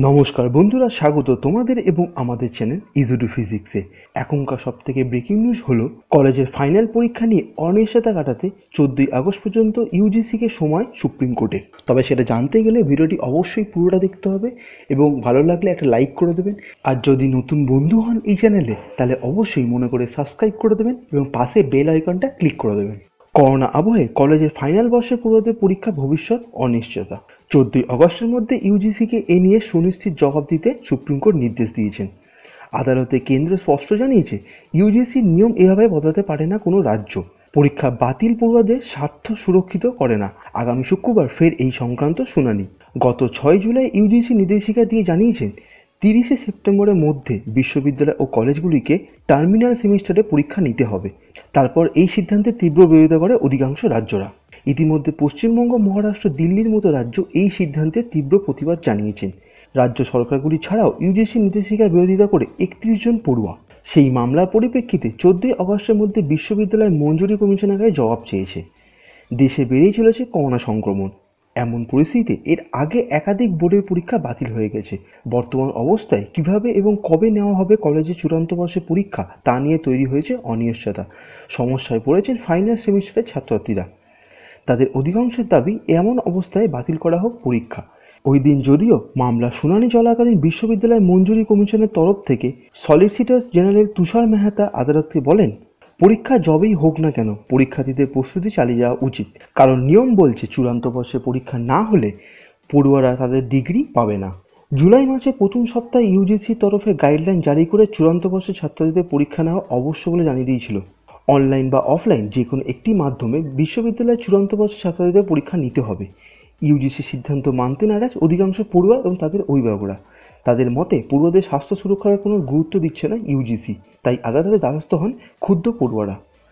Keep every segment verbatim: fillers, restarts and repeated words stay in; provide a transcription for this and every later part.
নমস্কার বন্ধুরা, স্বাগত তোমাদের এবং আমাদের চ্যানেল ইজি টু ফিজিক্সে। এখনকার সব থেকে ব্রেকিং নিউজ হলো কলেজের ফাইনাল পরীক্ষা নিয়ে অনিশ্চয়তা কাটাতে চোদ্দই আগস্ট পর্যন্ত ইউজিসিকে সময় সুপ্রিম কোর্টের। তবে সেটা জানতে গেলে ভিডিওটি অবশ্যই পুরোটা দেখতে হবে এবং ভালো লাগলে একটা লাইক করে দেবেন। আর যদি নতুন বন্ধু হন এই চ্যানেলে তাহলে অবশ্যই মনে করে সাবস্ক্রাইব করে দেবেন এবং পাশে বেল আইকনটা ক্লিক করে দেবেন। করোনা আবহে কলেজের ফাইনাল বর্ষে পড়ুয়াদের পরীক্ষা ভবিষ্যৎ অনিশ্চয়তা। চোদ্দই আগস্টের মধ্যে ইউজিসিকে এ নিয়ে সুনিশ্চিত জবাব দিতে সুপ্রিম কোর্ট নির্দেশ দিয়েছেন। আদালতে কেন্দ্র স্পষ্ট জানিয়েছে, ইউজিসির নিয়ম এভাবে বদলাতে পারে না কোনো রাজ্য। পরীক্ষা বাতিল পড়ুয়াদের স্বার্থ সুরক্ষিত করে না। আগামী শুক্রবার ফের এই সংক্রান্ত শুনানি। গত ছয় জুলাই ইউজিসি নির্দেশিকা দিয়ে জানিয়েছেন, তিরিশে সেপ্টেম্বরের মধ্যে বিশ্ববিদ্যালয় ও কলেজগুলিকে টার্মিনাল সেমিস্টারে পরীক্ষা নিতে হবে। তারপর এই সিদ্ধান্তের তীব্র বিরোধিতা করে অধিকাংশ রাজ্যরা। ইতিমধ্যে পশ্চিমবঙ্গ, মহারাষ্ট্র, দিল্লির মতো রাজ্য এই সিদ্ধান্তের তীব্র প্রতিবাদ জানিয়েছেন। রাজ্য সরকারগুলি ছাড়াও ইউজিসি নির্দেশিকার বিরোধিতা করে একত্রিশ জন পড়ুয়া সেই মামলার পরিপ্রেক্ষিতে চোদ্দই আগস্টের মধ্যে বিশ্ববিদ্যালয় মঞ্জুরি কমিশনের কাছে জবাব চেয়েছে। দেশে বেড়েই চলেছে করোনা সংক্রমণ। এমন পরিস্থিতিতে এর আগে একাধিক বোর্ডের পরীক্ষা বাতিল হয়ে গেছে। বর্তমান অবস্থায় কিভাবে এবং কবে নেওয়া হবে কলেজের চূড়ান্ত বর্ষের পরীক্ষা তা নিয়ে তৈরি হয়েছে অনিশ্চয়তা। সমস্যায় পড়েছেন ফাইনাল সেমিস্টারের ছাত্রছাত্রীরা। তাদের অধিকাংশের দাবি এমন অবস্থায় বাতিল করা হোক পরীক্ষা। ওই দিন যদিও মামলা শুনানি চলাকালীন বিশ্ববিদ্যালয় মঞ্জুরি কমিশনের তরফ থেকে সলিসিটর জেনারেল তুষার মেহতা আদালতকে বলেন, পরীক্ষা যবেই হোক না কেন পরীক্ষার্থীদের প্রস্তুতি চালিয়ে যাওয়া উচিত, কারণ নিয়ম বলছে চূড়ান্ত বর্ষে পরীক্ষা না হলে পড়ুয়ারা তাদের ডিগ্রি পাবে না। জুলাই মাসে প্রথম সপ্তাহে ইউজিসির তরফে গাইডলাইন জারি করে চূড়ান্ত বর্ষের ছাত্রছাত্রীদের পরীক্ষা নেওয়া অবশ্য বলে জানিয়ে দিয়েছিল। অনলাইন বা অফলাইন যে কোনো একটি মাধ্যমে বিশ্ববিদ্যালয়ের চূড়ান্ত বর্ষের ছাত্রছাত্রীদের পরীক্ষা নিতে হবে। ইউজিসি সিদ্ধান্ত মানতে নারাজ অধিকাংশ পড়ুয়া এবং তাদের অভিভাবকরা। তাদের মতে পড়ুয়াদের স্বাস্থ্য সুরক্ষার কোনো গুরুত্ব দিচ্ছে না ইউজিসি, তাই আদালতের দ্বারস্থ হন ক্ষুব্ধ পড়ুয়ারা।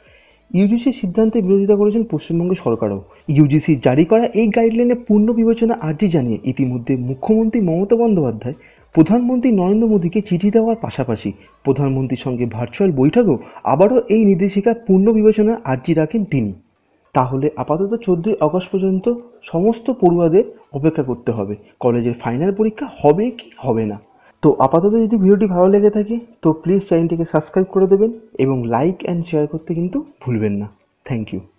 ইউজিসির সিদ্ধান্তে বিরোধিতা করেছেন পশ্চিমবঙ্গ সরকারও। ইউজিসি জারি করা এই গাইডলাইনে পূর্ণ বিবেচনা আর্জি জানিয়ে ইতিমধ্যে মুখ্যমন্ত্রী মমতা বন্দ্যোপাধ্যায় প্রধানমন্ত্রী নরেন্দ্র মোদীকে চিঠি দেওয়ার পাশাপাশি প্রধানমন্ত্রীর সঙ্গে ভার্চুয়াল বৈঠকেও আবারও এই নির্দেশিকা পূর্ণ বিবেচনার আর্জি রাখেন তিনি। তাহলে আপাতত চোদ্দই আগস্ট পর্যন্ত সমস্ত পড়ুয়াদের অপেক্ষা করতে হবে কলেজের ফাইনাল পরীক্ষা হবে কি হবে না। তো আপাতত যদি ভিডিওটি ভালো লেগে থাকে তো প্লিজ চ্যানেলটিকে সাবস্ক্রাইব করে দেবেন এবং লাইক অ্যান্ড শেয়ার করতে কিন্তু ভুলবেন না। Thank you.